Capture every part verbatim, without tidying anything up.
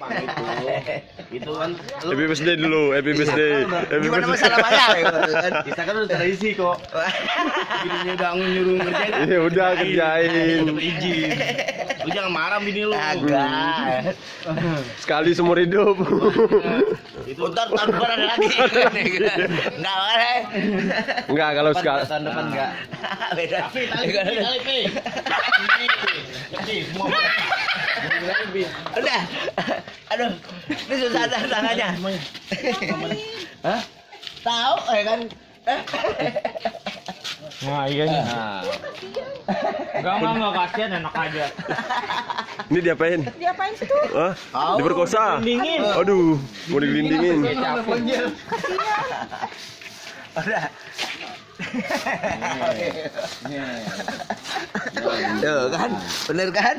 Itu kan Happy birthday dulu, happy birthday. Gimana masalah bayar ya? kita kan udah tradisi kok. Bininya udah nyuruh ngerjain. Ya udah kerjain. Dapat izin. Lu jangan marah bini lu. Agak. Sekali seumur hidup. Itu Ntar tahun depan ada lagi. Enggak kan? Enggak kalau sekali. tahun depan enggak. Beda. Tapi tali tali Pi. Ini semua. Udah. Aduh, ini susah ada tangannya. Hah? Tahu ya kan? Nah, iya nih. Nah, Enggak mah enggak kasihan, enak aja. Ini diapain? Diapain sih tuh? Hah? Diperkosa. Dingin. Aduh, mau dilindingin. Udah. Tuh kan, bener kan?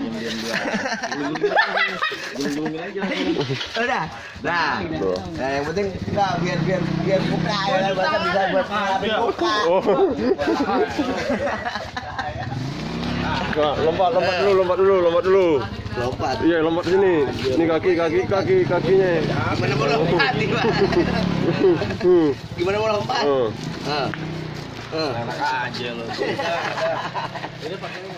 Udah, nah, nah yang penting enggak biar biar biar buka ya kan, bahkan bisa buat ngelapin buka. Oh. Nah, lompat, lompat dulu, lompat dulu, lompat dulu. Lompat. Iya, lompat sini. Ini kaki, kaki, kaki, kakinya. Gimana mau lompat nih, Pak? Hmm. Gimana mau lompat? Oh. Heeh. Heeh. enak aja lu. Ini pakai ini.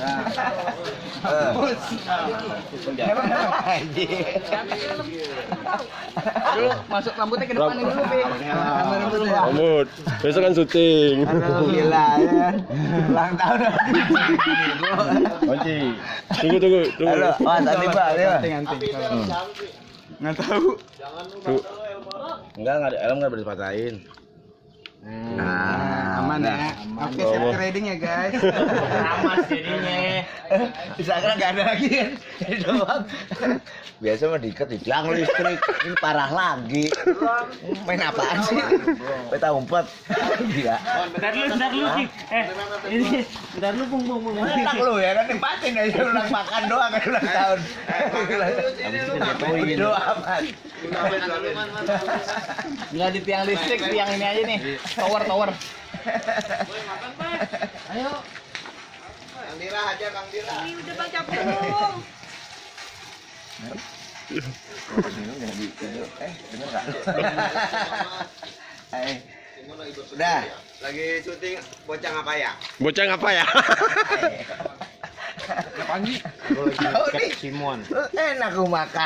Dulu masuk rambutnya ke depan dulu, Pi. Rambut. Besok kan syuting. Alhamdulillah ya kan. Ulang tahun. Kunci. Tunggu, tunggu, tunggu. Halo, oh tadi Pak, ya. Enggak tahu. Tuh. Enggak, enggak ada helm enggak boleh dipatahin. Nah, Aman nah. ya. Oke, Oh. safety riding ya, guys. Ramas jadinya. Bisa kan nggak ada lagi kan? Jadi doang. Biasa mah diikat hilang listrik. Ini parah lagi. Main apaan sih? Peta umpet. Gila. Bentar lu, bentar lu, Cik. Eh, ini bentar lu pung pung pung. Enak lu ya kan nimpatin aja ulang makan doang kan ulang tahun. Bodo amat. Enggak di tiang listrik, tiang ini aja nih. Tower, tower. Ayo. Kang Dira aja Kang Dira. Ini udah Bang capek dong. Eh, bener enggak? Eh. Udah, lagi syuting bocah apa ya? Bocah ngapa ya? Pagi. Tahu nih. Simon. Enak aku makan.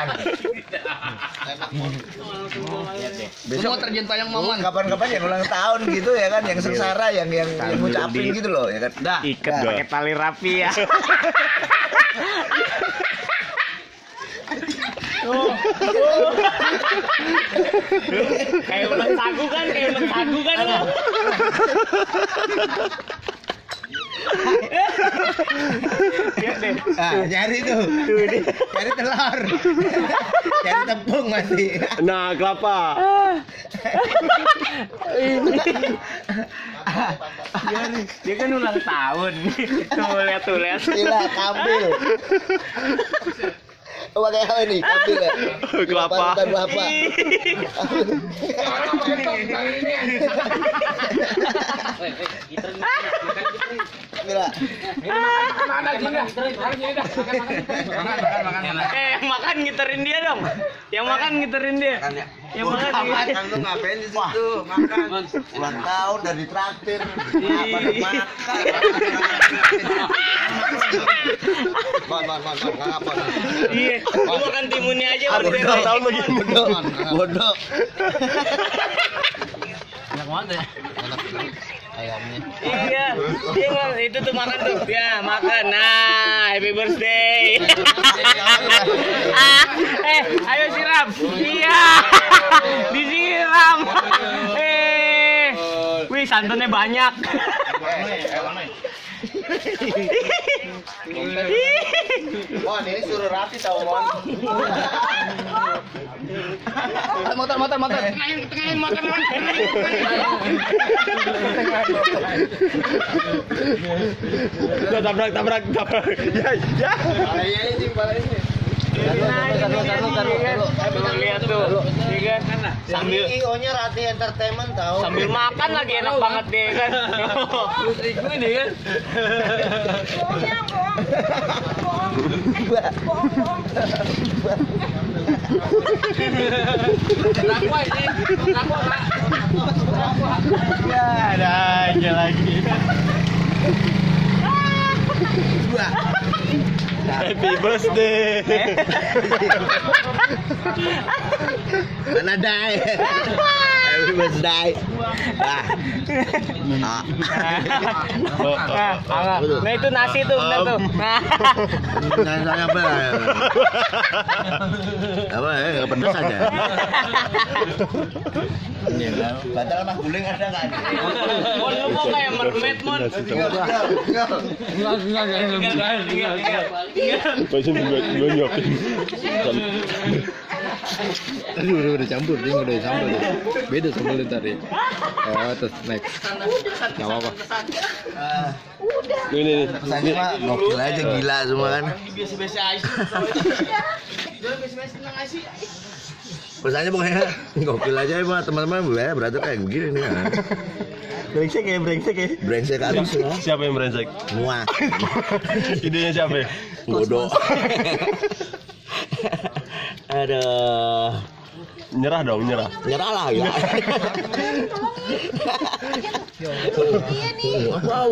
Semua terjentayang momen. Kapan-kapan yang ulang tahun gitu ya kan, yang sengsara, yang yang, yang ngucapin gitu loh ya kan. Dah. Ikat Dah. pakai tali rapi ya. Oh. Kayak ulang sagu kan, kayak ulang sagu kan lo. Ah, nyari tuh. Cari telur. Cari tepung masih. Nah, kelapa. Dia, dia kan ulang tahun. Tuh lihat tuh lihat. Gila, kambil. Oh, pakai apa ini? Kambil ya? Kelapa. Parutan kelapa. Gila. Eh, yang makan ngiterin dia dong. Yang makan ngiterin dia. Yang makan. Makan lu ngapain di situ? Makan. Ulang tahun dari traktir. Apa makan? Bon, bon, bon, bon, ngapa? Iya, lu makan timunnya aja baru dia. Bodoh, tahun lagi bodoh. Bodoh. Enak banget ya. Enak ayamnya. Iya, dia nggak itu tuh makan tuh. Ya, makan. Nah, happy birthday. Ah, eh, ayo siram. Iya. Disiram. Eh. Wih, santannya banyak. Mon, ini suruh rapi tau Mon. Motor, motor, motor. Tengahin, tengahin motor. Udah tabrak, tabrak, tabrak. Ya, ya. Balanya ini, balanya ini. Lihat tuh, iya kan? Sambil I O-nya Rati Entertainment tahu. Sambil makan lagi enak banget deh kan. Terus ikut ini kan. Bohongnya bohong. Bohong. Eh, bohong, bohong. Rakwa ini. Rakwa, Pak. Ya, ada aja lagi. Dua. Happy birthday. Mana dai? Happy birthday. Ah. Ah. Nah itu nasi tuh, bener tuh. Nah. Nah, saya apa? Apa ya? Enggak pedes aja. Ini lah. Batal mah guling ada enggak? Mon lu mau kayak mermaid, Mon. Tinggal, tinggal. Enggak, enggak, enggak, enggak. Pasti buat gue nyopin. Tadi udah udah campur, dia udah campur. Beda sambal tadi. Oh, terus next. Enggak apa-apa. Ini nih. Pesannya mah gokil aja gila semua kan. Biasa-biasa aja. Jangan biasa-biasa senang aja. Pesannya pokoknya gokil aja ya teman-teman, ya berarti kayak begini nih kan. Brengsek ya, brengsek ya. Brengsek abis semua. Siapa yang brengsek? Semua. Idenya siapa? Bodoh. Aduh. Nyerah dong, nyerah. Nyerah lah ya. Wow.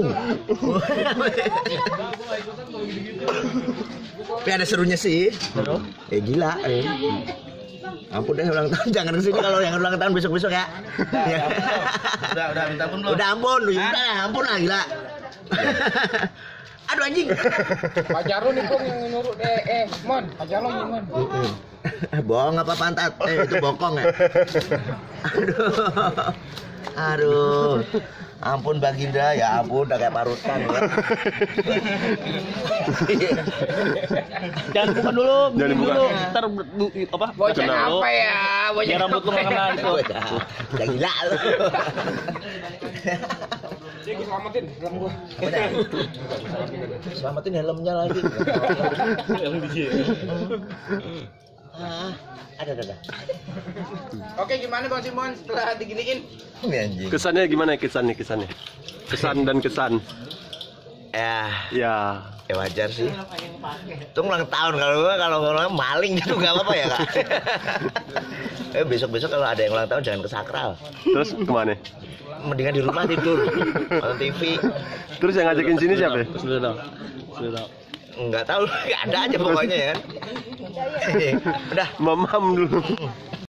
Tapi ada serunya sih. Eh gila. Eh. Ampun deh ulang tahun, jangan kesini kalau yang ulang tahun besok-besok ya. Udah, udah minta ampun belum? Udah ampun, udah ampun lah gila. Aduh anjing. Pak Jarwo nih Kong yang nyuruh eh eh Mon, Pak Jarwo nih Mon. Bohong apa pantat? Eh itu bokong ya. Aduh. Aduh. Ampun Baginda, ya ampun udah kayak parutan ya. Jangan buka dulu, Jangan minum dibuka. dulu. Ntar bu, apa? Bocah Kenal. apa ya? Bocah Biar rambut lu nggak kena itu. Udah gila lu. Jadi selamatin helm gua. Udah. Selamatin helmnya lagi. Ah, ada ada ada. Oke, gimana Bang Simon setelah diginiin? Ini anjing. Kesannya gimana kesannya kesannya? Kesan dan kesan. Ya, Ya. ya wajar sih. Itu ulang tahun kalau gua kalau orang maling gitu nggak apa-apa ya kak. Eh besok-besok kalau ada yang ulang tahun jangan ke sakral. Terus kemana? Mendingan di rumah tidur, nonton T V. Terus yang ngajakin sini siapa? Sudah tahu. Sudah tahu. Nggak tahu, nggak ada aja pokoknya ya. Udah. Mamam dulu.